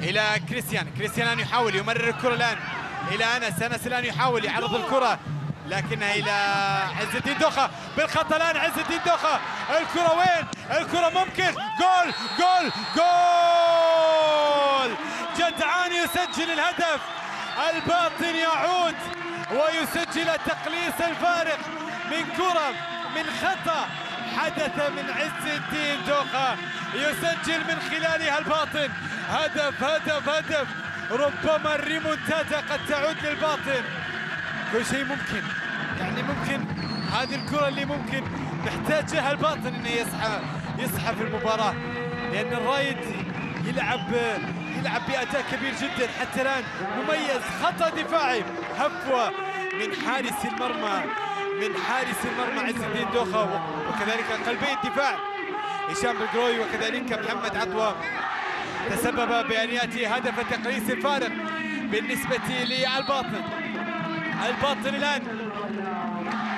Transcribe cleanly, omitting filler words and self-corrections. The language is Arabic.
الى كريستيان. كريستيان الان يحاول يمرر الكره الان الى انس الان يحاول يعرض الكره لكنها الى عز الدين دوخه بالخطا الان. عز الدين دوخه الكره وين؟ الكره ممكن جول جول جول. جدعان يسجل الهدف، الباطن يعود ويسجل تقليص الفارق من كره من خطا حدث من عز الدين دوخه، يسجل من خلالها الباطن. هدف هدف هدف. ربما الريمونتادا قد تعود للباطن. كل شيء ممكن، يعني ممكن هذه الكرة اللي ممكن محتاج لها الباطن انه يصحى في المباراة، لأن الرايد يلعب بأداء كبير جدا حتى الآن مميز. خطأ دفاعي، هفوة من حارس المرمى عز الدين دوخة، وكذلك قلبي الدفاع هشام بالقروي وكذلك محمد عطوة تسبب بأن يأتي هدف تقليص الفارق بالنسبة للباطن. الباطن الآن